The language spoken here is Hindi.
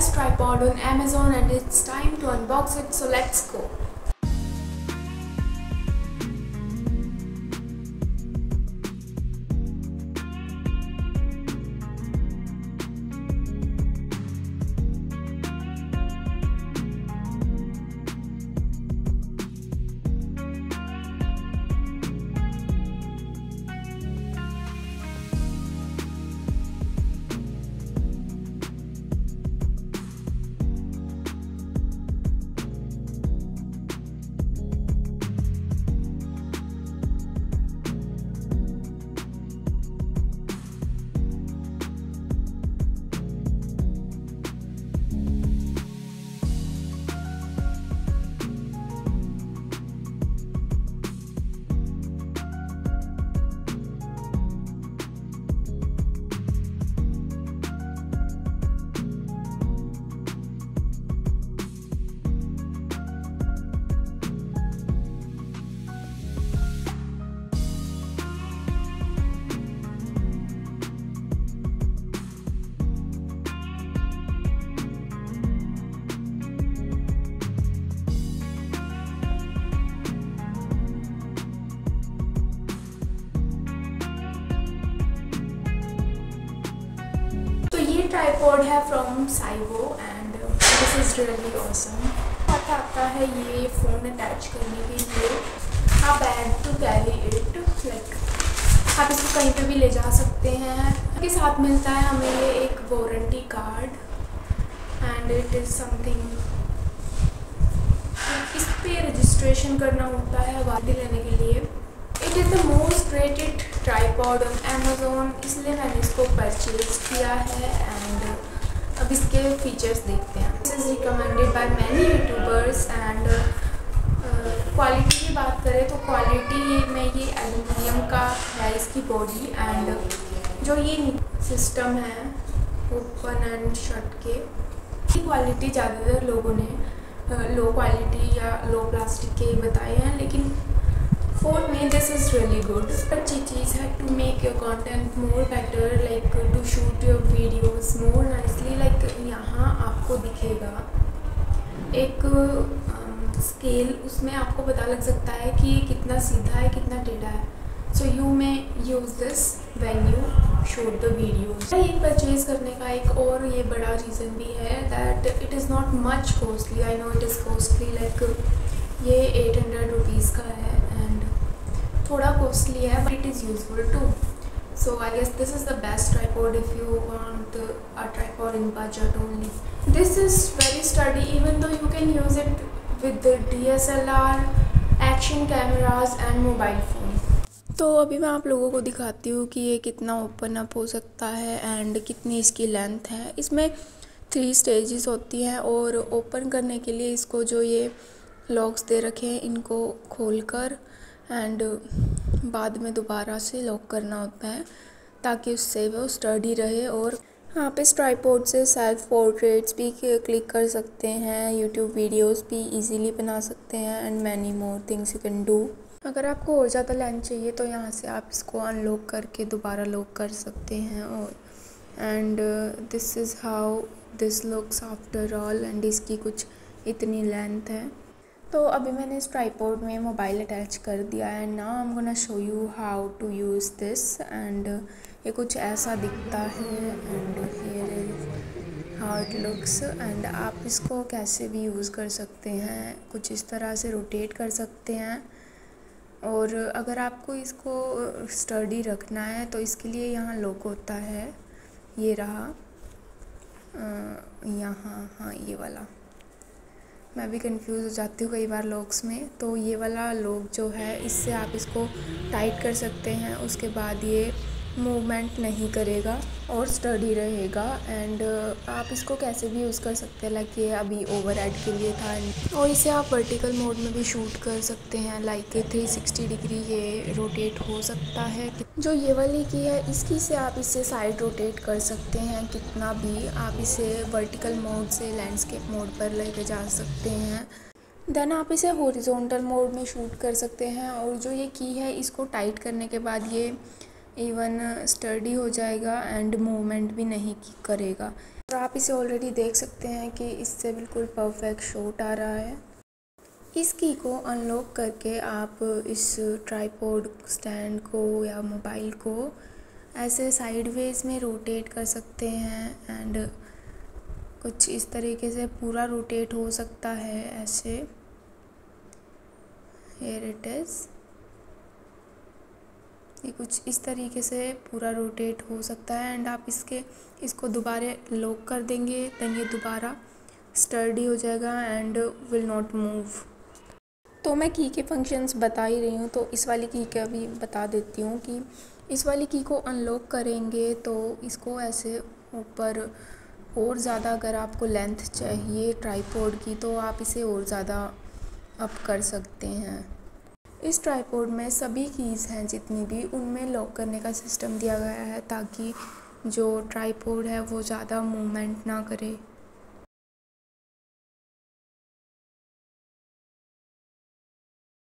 best tripod on Amazon and it's time to unbox it, so let's go. Tripod है from Syvo and this is really awesome. आता है ये फ़ोन अटैच करने के लिए, आप bag to carry it, like आप इसको कहीं पे भी ले जा सकते हैं। इसके साथ मिलता है हमें ये एक warranty card and it is something, इस पर रजिस्ट्रेशन करना होता है वारंटी लेने के लिए। It is the most rated tripod on Amazon, इसलिए मैंने इसको परचेज़ किया है एंड अब इसके फीचर्स देखते हैं। This is recommended by many YouTubers and quality की बात करें तो क्वालिटी में ये एल्युमिनियम का है इसकी बॉडी एंड जो ये सिस्टम है ओपन एंड शट के, क्वालिटी ज़्यादातर लोगों ने लो क्वालिटी या लो प्लास्टिक के बताए हैं, लेकिन for me this is really good। अच्छी चीज़ है to make your content more better, like to shoot your videos more nicely। like यहाँ आपको दिखेगा एक स्केल, उसमें आपको पता लग सकता है कि ये कितना सीधा है कितना टेढ़ा है। so you may use this when you shoot the videos। ये परचेज़ करने का एक और ये बड़ा रीज़न भी है that it is not much costly। I know it is costly, like ये 800 रुपीज़ का है एंड थोड़ा कॉस्टली है but it is useful too. So I guess this is the best tripod if you want a tripod in budget only. This is very sturdy even though you can use it with DSLR, action cameras and mobile phone. तो अभी मैं आप लोगों को दिखाती हूँ कि ये कितना ओपन अप हो सकता है एंड कितनी इसकी लेंथ है। इसमें 3 स्टेजेस होती हैं और ओपन करने के लिए इसको जो ये लॉक्स दे रखे हैं इनको खोलकर एंड बाद में दोबारा से लॉक करना होता है ताकि उससे वो स्टडी रहे। और आप इस ट्राइपॉड से सेल्फ पोर्ट्रेट्स भी क्लिक कर सकते हैं, यूट्यूब वीडियोस भी इजीली बना सकते हैं and many more things you can do. अगर आपको और ज़्यादा लेंथ चाहिए तो यहाँ से आप इसको अनलॉक करके दोबारा लॉक कर सकते हैं। और and this is how this looks after all and इसकी कुछ इतनी लेंथ है। तो अभी मैंने इस ट्राइपॉड में मोबाइल अटैच कर दिया है। Now I am gonna show you how to use this and ये कुछ ऐसा दिखता है and here is how it looks and आप इसको कैसे भी यूज़ कर सकते हैं, कुछ इस तरह से रोटेट कर सकते हैं। और अगर आपको इसको स्टडी रखना है तो इसके लिए यहाँ लॉक होता है, ये रहा यहाँ, हाँ ये वाला, मैं भी कंफ्यूज हो जाती हूँ कई बार लॉक्स में। तो ये वाला लॉक जो है इससे आप इसको टाइट कर सकते हैं, उसके बाद ये मूवमेंट नहीं करेगा और स्टडी रहेगा एंड आप इसको कैसे भी यूज़ कर सकते हैं। लाइक ये अभी ओवरहेड के लिए था और इसे आप वर्टिकल मोड में भी शूट कर सकते हैं, लाइक 360 डिग्री ये रोटेट हो सकता है। जो ये वाली की है इसकी से आप इसे साइड रोटेट कर सकते हैं कितना भी, आप इसे वर्टिकल मोड से लैंडस्केप मोड पर लेके जा सकते हैं। देन आप इसे हॉरिजॉन्टल मोड में शूट कर सकते हैं और जो ये की है इसको टाइट करने के बाद ये इवन स्टडी हो जाएगा एंड मूवमेंट भी नहीं करेगा। और आप इसे ऑलरेडी देख सकते हैं कि इससे बिल्कुल परफेक्ट शॉट आ रहा है। इस की को अनलॉक करके आप इस ट्राइपॉड स्टैंड को या मोबाइल को ऐसे साइडवेज में रोटेट कर सकते हैं एंड कुछ इस तरीके से पूरा रोटेट हो सकता है ऐसे। हियर इट इज़, ये कुछ इस तरीके से पूरा रोटेट हो सकता है एंड आप इसको दोबारा लॉक कर देंगे देन ये दोबारा स्टर्डी हो जाएगा एंड विल नॉट मूव। तो मैं की के फंक्शंस बता ही रही हूँ, तो इस वाली की का भी बता देती हूँ कि इस वाली की को अनलॉक करेंगे तो इसको ऐसे ऊपर और ज़्यादा अगर आपको लेंथ चाहिए ट्राइपॉड की तो आप इसे और ज़्यादा अप कर सकते हैं। इस ट्राइपॉड में सभी कीज़ हैं जितनी भी, उनमें लॉक करने का सिस्टम दिया गया है ताकि जो ट्राइपॉड है वो ज़्यादा मूवमेंट ना करे।